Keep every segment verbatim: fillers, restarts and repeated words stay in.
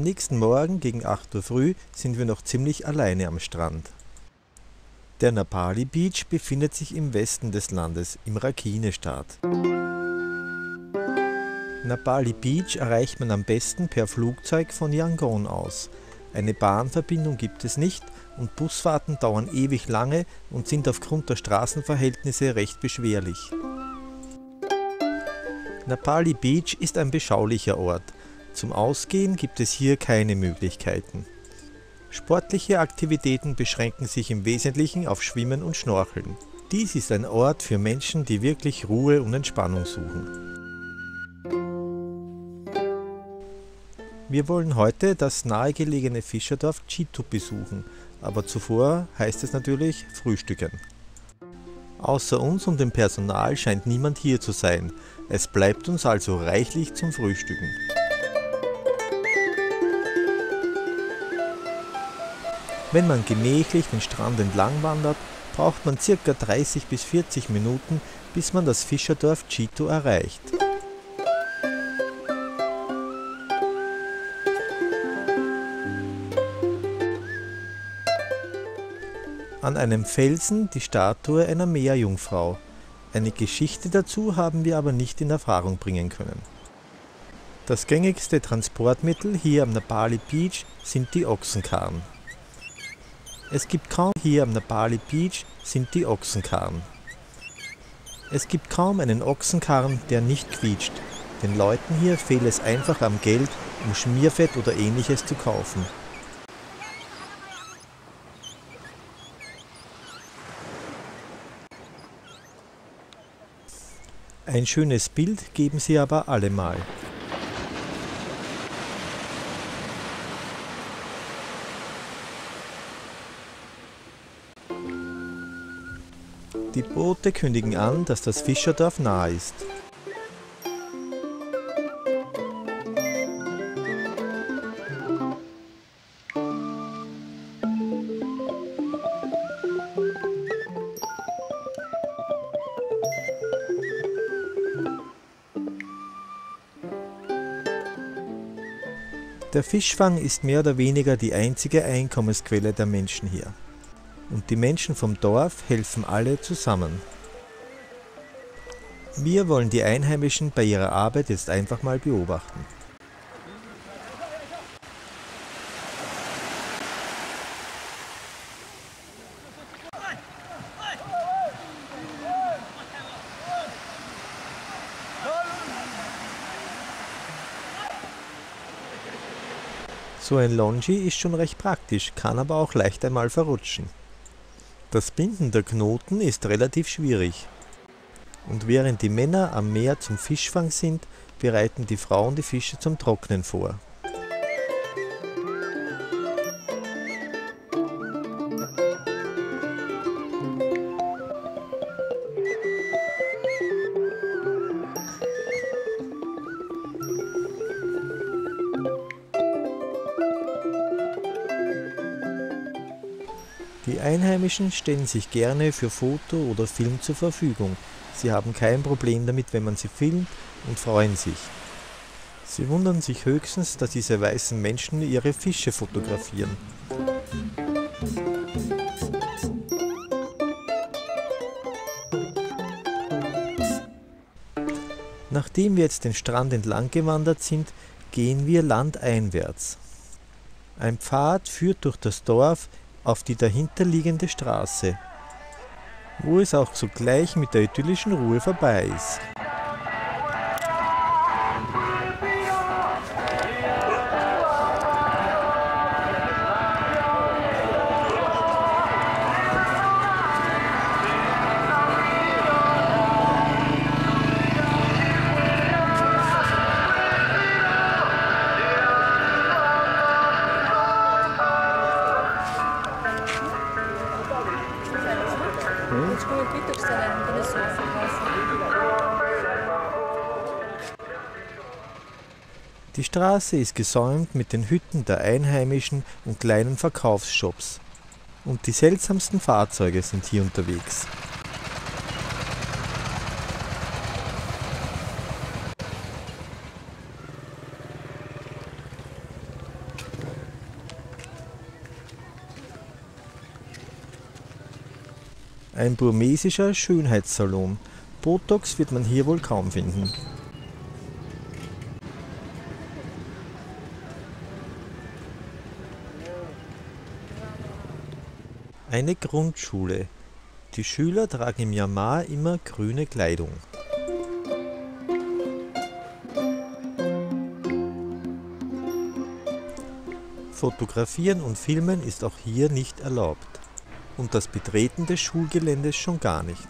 nächsten Morgen gegen acht Uhr früh sind wir noch ziemlich alleine am Strand. Der Napali Beach befindet sich im Westen des Landes, im Rakhine-Staat. Napali Beach erreicht man am besten per Flugzeug von Yangon aus. Eine Bahnverbindung gibt es nicht und Busfahrten dauern ewig lange und sind aufgrund der Straßenverhältnisse recht beschwerlich. Napali Beach ist ein beschaulicher Ort. Zum Ausgehen gibt es hier keine Möglichkeiten. Sportliche Aktivitäten beschränken sich im Wesentlichen auf Schwimmen und Schnorcheln. Dies ist ein Ort für Menschen, die wirklich Ruhe und Entspannung suchen. Wir wollen heute das nahegelegene Fischerdorf Chitu besuchen, aber zuvor heißt es natürlich frühstücken. Außer uns und dem Personal scheint niemand hier zu sein. Es bleibt uns also reichlich zum Frühstücken. Wenn man gemächlich den Strand entlang wandert, braucht man ca. dreißig bis vierzig Minuten, bis man das Fischerdorf Chitu erreicht. An einem Felsen die Statue einer Meerjungfrau. Eine Geschichte dazu haben wir aber nicht in Erfahrung bringen können. Das gängigste Transportmittel hier am Napali Beach sind die Ochsenkarren. Es gibt kaum hier am Napali Beach sind die Ochsenkarren. Es gibt kaum einen Ochsenkarren, der nicht quietscht. Den Leuten hier fehlt es einfach am Geld, um Schmierfett oder ähnliches zu kaufen. Ein schönes Bild geben sie aber allemal. Die Boote kündigen an, dass das Fischerdorf nah ist. Der Fischfang ist mehr oder weniger die einzige Einkommensquelle der Menschen hier. Und die Menschen vom Dorf helfen alle zusammen. Wir wollen die Einheimischen bei ihrer Arbeit jetzt einfach mal beobachten. So ein Longi ist schon recht praktisch, kann aber auch leicht einmal verrutschen. Das Binden der Knoten ist relativ schwierig. Und während die Männer am Meer zum Fischfang sind, bereiten die Frauen die Fische zum Trocknen vor. Die Einheimischen stellen sich gerne für Foto oder Film zur Verfügung. Sie haben kein Problem damit, wenn man sie filmt, und freuen sich. Sie wundern sich höchstens, dass diese weißen Menschen ihre Fische fotografieren. Nachdem wir jetzt den Strand entlang gewandert sind, gehen wir landeinwärts. Ein Pfad führt durch das Dorf auf die dahinterliegende Straße, wo es auch zugleich mit der idyllischen Ruhe vorbei ist. Die Straße ist gesäumt mit den Hütten der Einheimischen und kleinen Verkaufsshops. Und die seltsamsten Fahrzeuge sind hier unterwegs. Ein burmesischer Schönheitssalon. Botox wird man hier wohl kaum finden. Eine Grundschule. Die Schüler tragen im Myanmar immer grüne Kleidung. Fotografieren und Filmen ist auch hier nicht erlaubt. Und das Betreten des Schulgeländes schon gar nicht.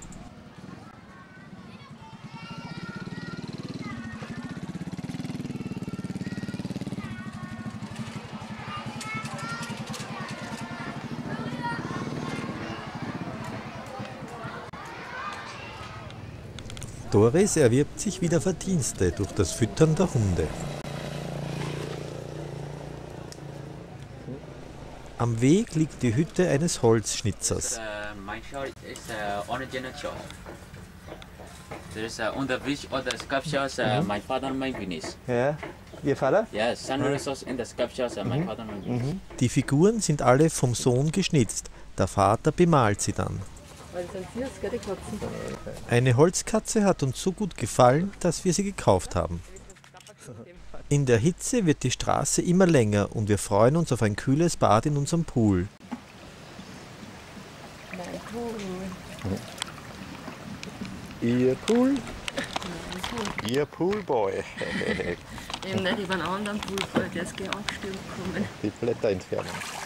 Doris erwirbt sich wieder Verdienste durch das Füttern der Hunde. Am Weg liegt die Hütte eines Holzschnitzers. Ja, Ihr Vater? Die Figuren sind alle vom Sohn geschnitzt. Der Vater bemalt sie dann. Eine Holzkatze hat uns so gut gefallen, dass wir sie gekauft haben. In der Hitze wird die Straße immer länger und wir freuen uns auf ein kühles Bad in unserem Pool. Mein Pool. Ihr Pool? Mein Pool. Ihr Poolboy. Eben nicht über einen anderen Poolboy, der ist gleich angestürmt gekommen. Die Blätterentfernung.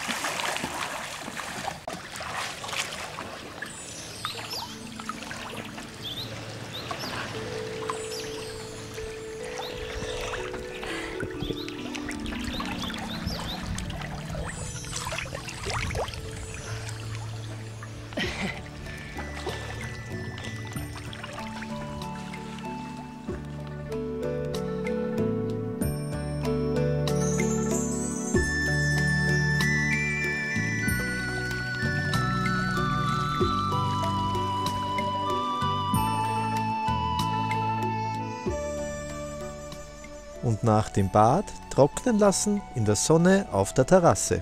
Und nach dem Bad trocknen lassen in der Sonne auf der Terrasse.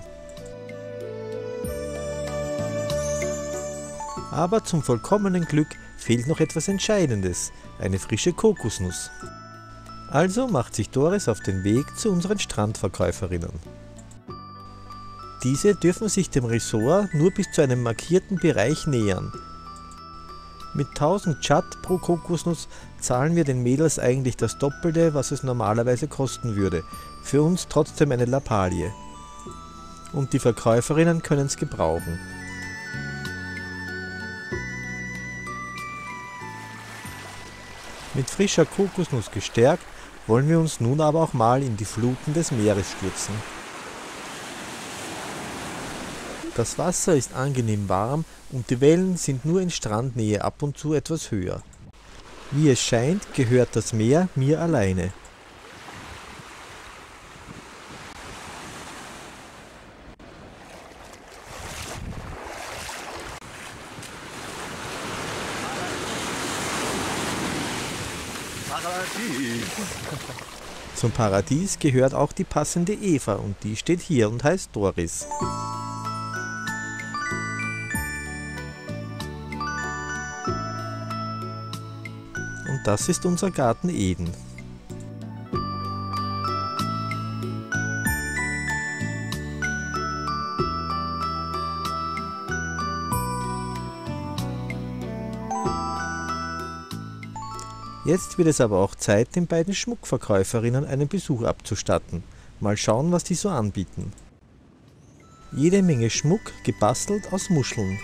Aber zum vollkommenen Glück fehlt noch etwas Entscheidendes, eine frische Kokosnuss. Also macht sich Doris auf den Weg zu unseren Strandverkäuferinnen. Diese dürfen sich dem Ressort nur bis zu einem markierten Bereich nähern. Mit tausend Chat pro Kokosnuss zahlen wir den Mädels eigentlich das Doppelte, was es normalerweise kosten würde. Für uns trotzdem eine Lappalie. Und die Verkäuferinnen können es gebrauchen. Mit frischer Kokosnuss gestärkt, wollen wir uns nun aber auch mal in die Fluten des Meeres stürzen. Das Wasser ist angenehm warm und die Wellen sind nur in Strandnähe ab und zu etwas höher. Wie es scheint, gehört das Meer mir alleine. Paradies. Zum Paradies gehört auch die passende Eva und die steht hier und heißt Doris. Und das ist unser Garten Eden. Jetzt wird es aber auch Zeit, den beiden Schmuckverkäuferinnen einen Besuch abzustatten. Mal schauen, was die so anbieten. Jede Menge Schmuck, gebastelt aus Muscheln.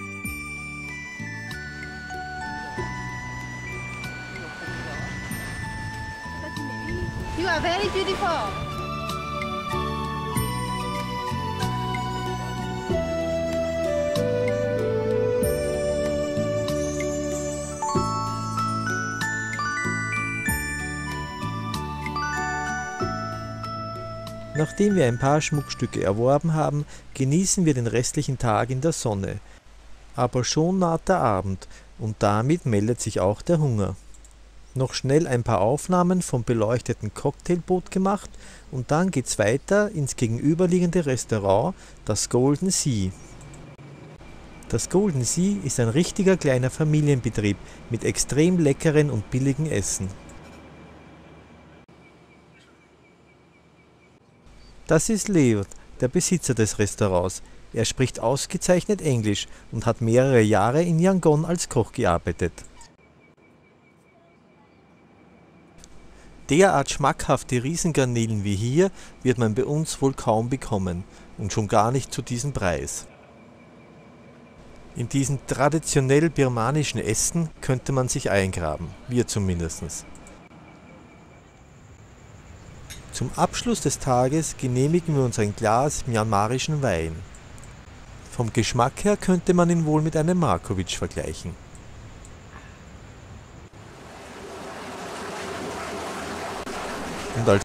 You are very beautiful. Nachdem wir ein paar Schmuckstücke erworben haben, genießen wir den restlichen Tag in der Sonne. Aber schon naht der Abend und damit meldet sich auch der Hunger. Noch schnell ein paar Aufnahmen vom beleuchteten Cocktailboot gemacht und dann geht's weiter ins gegenüberliegende Restaurant, das Golden Sea. Das Golden Sea ist ein richtiger kleiner Familienbetrieb mit extrem leckeren und billigen Essen. Das ist Leod, der Besitzer des Restaurants. Er spricht ausgezeichnet Englisch und hat mehrere Jahre in Yangon als Koch gearbeitet. Derart schmackhafte Riesengarnelen wie hier wird man bei uns wohl kaum bekommen und schon gar nicht zu diesem Preis. In diesen traditionell birmanischen Ästen könnte man sich eingraben, wir zumindest. Zum Abschluss des Tages genehmigen wir uns ein Glas myanmarischen Wein. Vom Geschmack her könnte man ihn wohl mit einem Markovic vergleichen. Und als